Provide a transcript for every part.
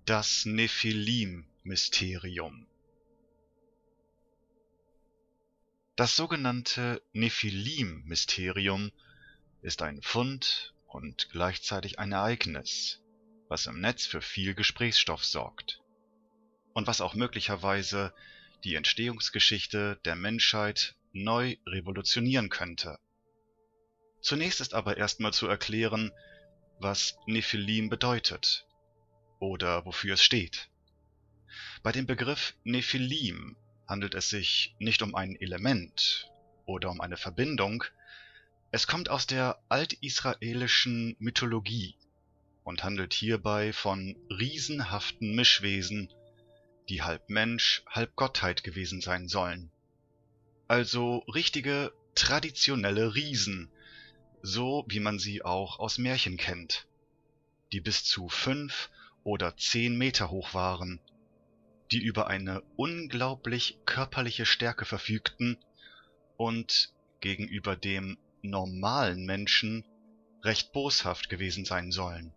Das Nephilim-Mysterium. Das sogenannte Nephilim-Mysterium ist ein Fund und gleichzeitig ein Ereignis, was im Netz für viel Gesprächsstoff sorgt und was auch möglicherweise die Entstehungsgeschichte der Menschheit neu revolutionieren könnte. Zunächst ist aber erstmal zu erklären, was Nephilim bedeutet oder wofür es steht. Bei dem Begriff Nephilim handelt es sich nicht um ein Element oder um eine Verbindung. Es kommt aus der altisraelischen Mythologie und handelt hierbei von riesenhaften Mischwesen, die halb Mensch, halb Gottheit gewesen sein sollen. Also richtige traditionelle Riesen, so wie man sie auch aus Märchen kennt, die bis zu 5 oder 10 Meter hoch waren, die über eine unglaublich körperliche Stärke verfügten und gegenüber dem normalen Menschen recht boshaft gewesen sein sollen.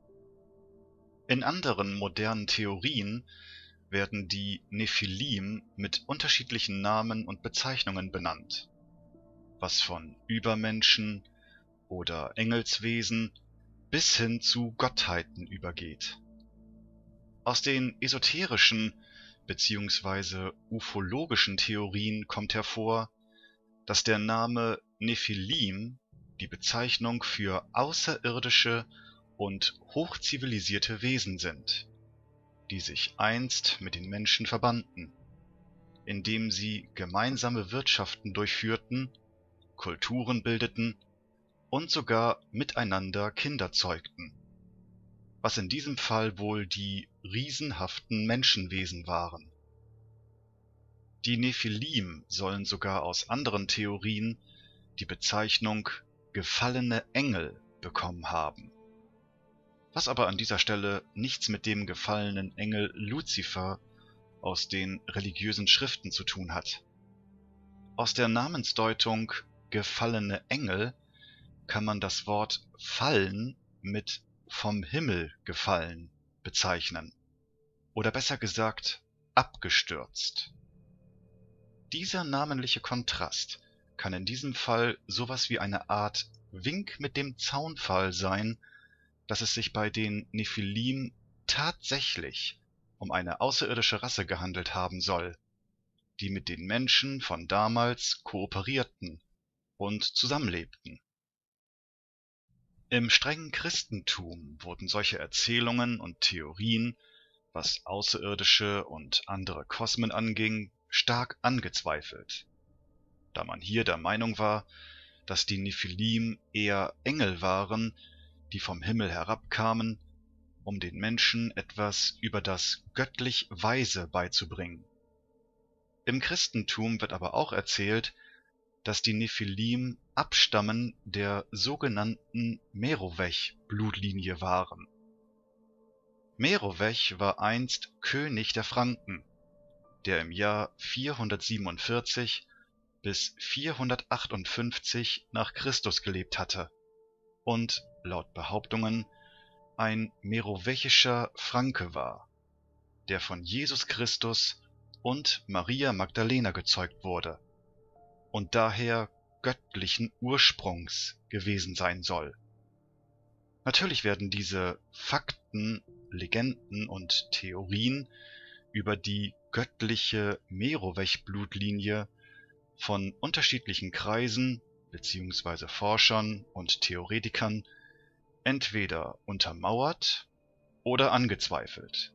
In anderen modernen Theorien werden die Nephilim mit unterschiedlichen Namen und Bezeichnungen benannt, was von Übermenschen oder Engelswesen bis hin zu Gottheiten übergeht. Aus den esoterischen bzw. ufologischen Theorien kommt hervor, dass der Name Nephilim die Bezeichnung für außerirdische und hochzivilisierte Wesen sind, die sich einst mit den Menschen verbanden, indem sie gemeinsame Wirtschaften durchführten, Kulturen bildeten und sogar miteinander Kinder zeugten, was in diesem Fall wohl die riesenhaften Menschenwesen waren. Die Nephilim sollen sogar aus anderen Theorien die Bezeichnung gefallene Engel bekommen haben, was aber an dieser Stelle nichts mit dem gefallenen Engel Luzifer aus den religiösen Schriften zu tun hat. Aus der Namensdeutung gefallene Engel kann man das Wort fallen mit vom Himmel gefallen bezeichnen, oder besser gesagt abgestürzt. Dieser namenliche Kontrast kann in diesem Fall sowas wie eine Art Wink mit dem Zaunpfahl sein, dass es sich bei den Nephilim tatsächlich um eine außerirdische Rasse gehandelt haben soll, die mit den Menschen von damals kooperierten und zusammenlebten. Im strengen Christentum wurden solche Erzählungen und Theorien, was Außerirdische und andere Kosmen anging, stark angezweifelt, da man hier der Meinung war, dass die Nephilim eher Engel waren, die vom Himmel herabkamen, um den Menschen etwas über das göttlich Weise beizubringen. Im Christentum wird aber auch erzählt, dass die Nephilim Abstammen der sogenannten Merovech-Blutlinie waren. Merovech war einst König der Franken, der im Jahr 447 bis 458 nach Christus gelebt hatte und laut Behauptungen ein merovechischer Franke war, der von Jesus Christus und Maria Magdalena gezeugt wurde und daher göttlichen Ursprungs gewesen sein soll. Natürlich werden diese Fakten, Legenden und Theorien über die göttliche Merovech-Blutlinie von unterschiedlichen Kreisen bzw. Forschern und Theoretikern entweder untermauert oder angezweifelt.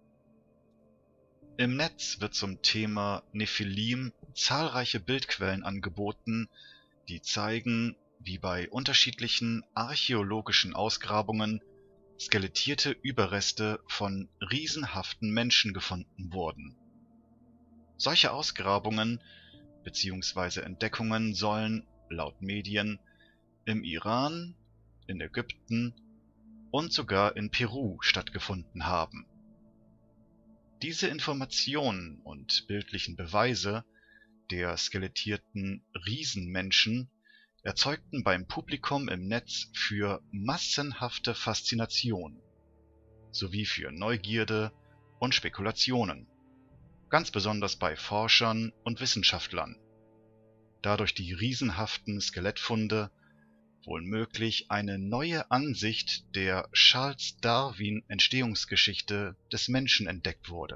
Im Netz wird zum Thema Nephilim zahlreiche Bildquellen angeboten, die zeigen, wie bei unterschiedlichen archäologischen Ausgrabungen skelettierte Überreste von riesenhaften Menschen gefunden wurden. Solche Ausgrabungen bzw. Entdeckungen sollen, laut Medien, im Iran, in Ägypten und sogar in Peru stattgefunden haben. Diese Informationen und bildlichen Beweise der skelettierten Riesenmenschen erzeugten beim Publikum im Netz für massenhafte Faszination sowie für Neugierde und Spekulationen, ganz besonders bei Forschern und Wissenschaftlern, da durch die riesenhaften Skelettfunde wohl möglich eine neue Ansicht der Charles Darwin-Entstehungsgeschichte des Menschen entdeckt wurde.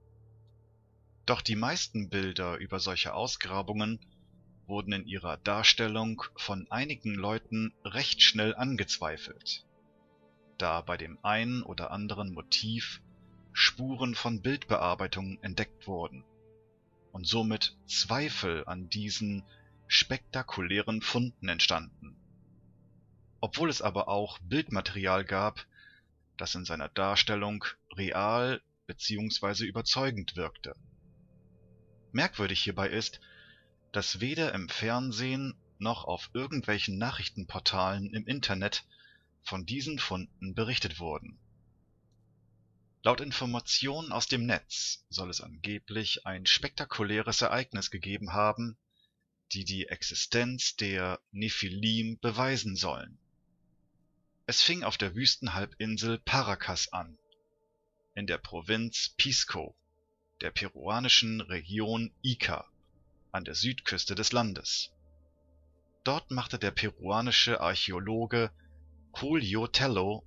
Doch die meisten Bilder über solche Ausgrabungen wurden in ihrer Darstellung von einigen Leuten recht schnell angezweifelt, da bei dem einen oder anderen Motiv Spuren von Bildbearbeitung entdeckt wurden und somit Zweifel an diesen spektakulären Funden entstanden. Obwohl es aber auch Bildmaterial gab, das in seiner Darstellung real bzw. überzeugend wirkte. Merkwürdig hierbei ist, dass weder im Fernsehen noch auf irgendwelchen Nachrichtenportalen im Internet von diesen Funden berichtet wurden. Laut Informationen aus dem Netz soll es angeblich ein spektakuläres Ereignis gegeben haben, die die Existenz der Nephilim beweisen sollen. Es fing auf der Wüstenhalbinsel Paracas an, in der Provinz Pisco, der peruanischen Region Ica, an der Südküste des Landes. Dort machte der peruanische Archäologe Julio Tello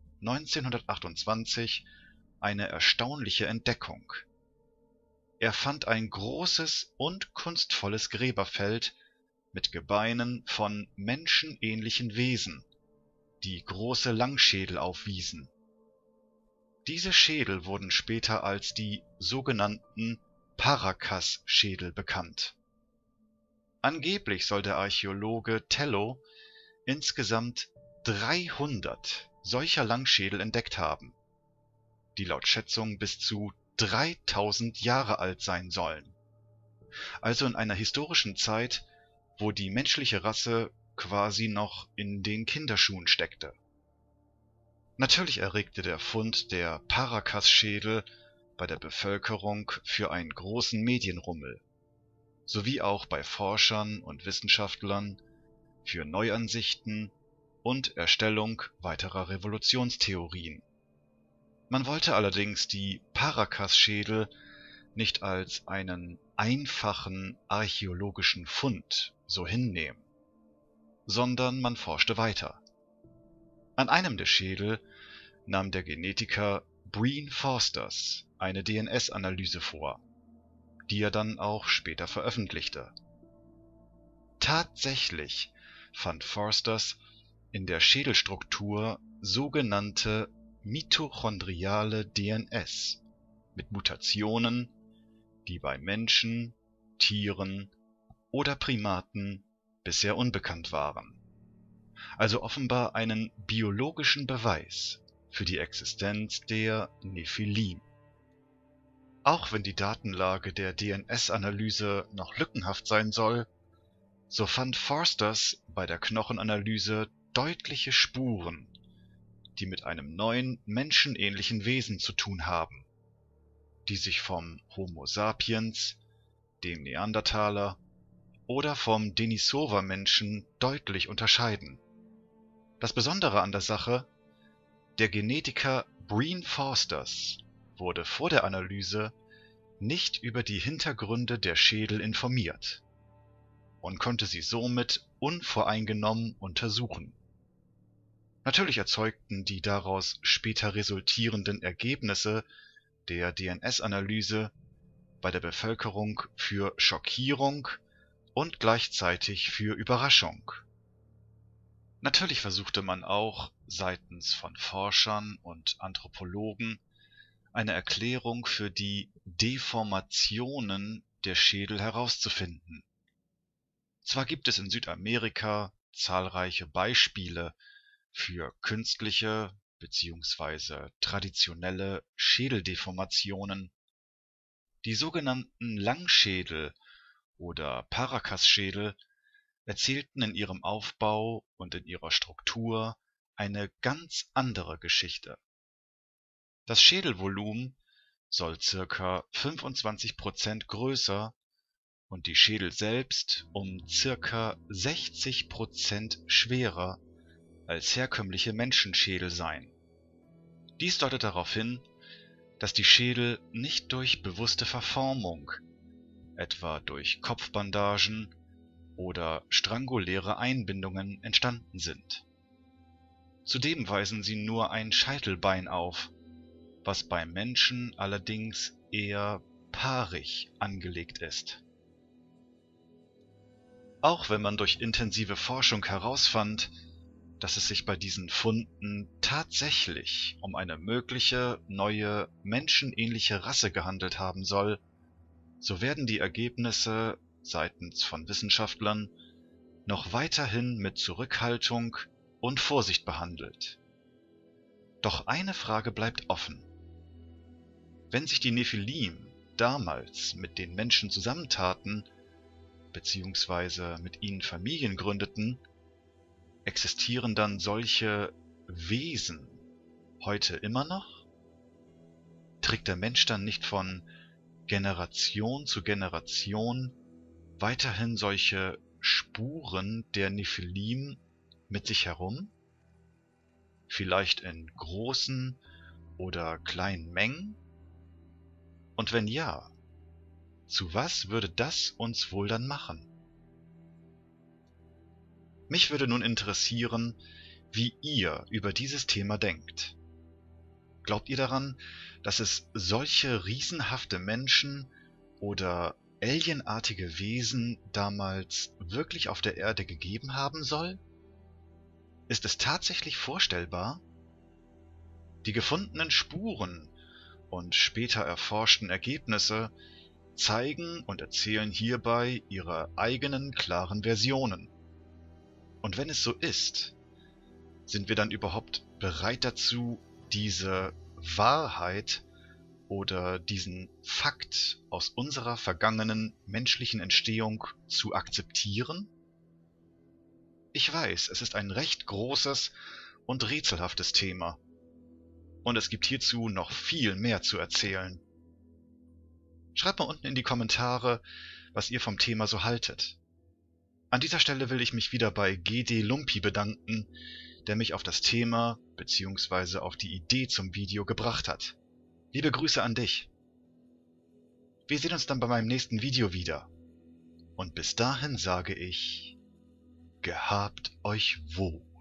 1928 eine erstaunliche Entdeckung. Er fand ein großes und kunstvolles Gräberfeld mit Gebeinen von menschenähnlichen Wesen, die große Langschädel aufwiesen. Diese Schädel wurden später als die sogenannten Paracas-Schädel bekannt. Angeblich soll der Archäologe Tello insgesamt 300 solcher Langschädel entdeckt haben, die laut Schätzung bis zu 3000 Jahre alt sein sollen. Also in einer historischen Zeit, wo die menschliche Rasse quasi noch in den Kinderschuhen steckte. Natürlich erregte der Fund der Paracas-Schädel bei der Bevölkerung für einen großen Medienrummel, sowie auch bei Forschern und Wissenschaftlern für Neuansichten und Erstellung weiterer Revolutionstheorien. Man wollte allerdings die Paracas-Schädel nicht als einen einfachen archäologischen Fund so hinnehmen, sondern man forschte weiter. An einem der Schädel nahm der Genetiker Breen Forsters eine DNS-Analyse vor, die er dann auch später veröffentlichte. Tatsächlich fand Forsters in der Schädelstruktur sogenannte mitochondriale DNS mit Mutationen, die bei Menschen, Tieren oder Primaten bisher unbekannt waren. Also offenbar einen biologischen Beweis für die Existenz der Nephilim. Auch wenn die Datenlage der DNS-Analyse noch lückenhaft sein soll, so fand Forsters bei der Knochenanalyse deutliche Spuren, die mit einem neuen menschenähnlichen Wesen zu tun haben, die sich vom Homo sapiens, dem Neandertaler oder vom Denisova-Menschen deutlich unterscheiden. Das Besondere an der Sache: der Genetiker Breen Forsters wurde vor der Analyse nicht über die Hintergründe der Schädel informiert und konnte sie somit unvoreingenommen untersuchen. Natürlich erzeugten die daraus später resultierenden Ergebnisse der DNS-Analyse bei der Bevölkerung für Schockierung und gleichzeitig für Überraschung. Natürlich versuchte man auch seitens von Forschern und Anthropologen eine Erklärung für die Deformationen der Schädel herauszufinden. Zwar gibt es in Südamerika zahlreiche Beispiele für künstliche bzw. traditionelle Schädeldeformationen. Die sogenannten Langschädel oder Paracas-Schädel erzählten in ihrem Aufbau und in ihrer Struktur eine ganz andere Geschichte. Das Schädelvolumen soll ca. 25% größer und die Schädel selbst um ca. 60% schwerer als herkömmliche Menschenschädel sein. Dies deutet darauf hin, dass die Schädel nicht durch bewusste Verformung, etwa durch Kopfbandagen oder stranguläre Einbindungen entstanden sind. Zudem weisen sie nur ein Scheitelbein auf, was beim Menschen allerdings eher paarig angelegt ist. Auch wenn man durch intensive Forschung herausfand, dass es sich bei diesen Funden tatsächlich um eine mögliche neue menschenähnliche Rasse gehandelt haben soll, so werden die Ergebnisse seitens von Wissenschaftlern noch weiterhin mit Zurückhaltung und Vorsicht behandelt. Doch eine Frage bleibt offen. Wenn sich die Nephilim damals mit den Menschen zusammentaten, beziehungsweise mit ihnen Familien gründeten, existieren dann solche Wesen heute immer noch? Trägt der Mensch dann nicht von Generation zu Generation weiterhin solche Spuren der Nephilim mit sich herum? Vielleicht in großen oder kleinen Mengen? Und wenn ja, zu was würde das uns wohl dann machen? Mich würde nun interessieren, wie ihr über dieses Thema denkt. Glaubt ihr daran, dass es solche riesenhafte Menschen oder alienartige Wesen damals wirklich auf der Erde gegeben haben soll? Ist es tatsächlich vorstellbar? Die gefundenen Spuren und später erforschten Ergebnisse zeigen und erzählen hierbei ihre eigenen klaren Versionen. Und wenn es so ist, sind wir dann überhaupt bereit dazu, diese Wahrheit oder diesen Fakt aus unserer vergangenen menschlichen Entstehung zu akzeptieren? Ich weiß, es ist ein recht großes und rätselhaftes Thema. Und es gibt hierzu noch viel mehr zu erzählen. Schreibt mal unten in die Kommentare, was ihr vom Thema so haltet. An dieser Stelle will ich mich wieder bei GD Lumpi bedanken, der mich auf das Thema bzw. auf die Idee zum Video gebracht hat. Liebe Grüße an dich. Wir sehen uns dann bei meinem nächsten Video wieder. Und bis dahin sage ich, gehabt euch wohl.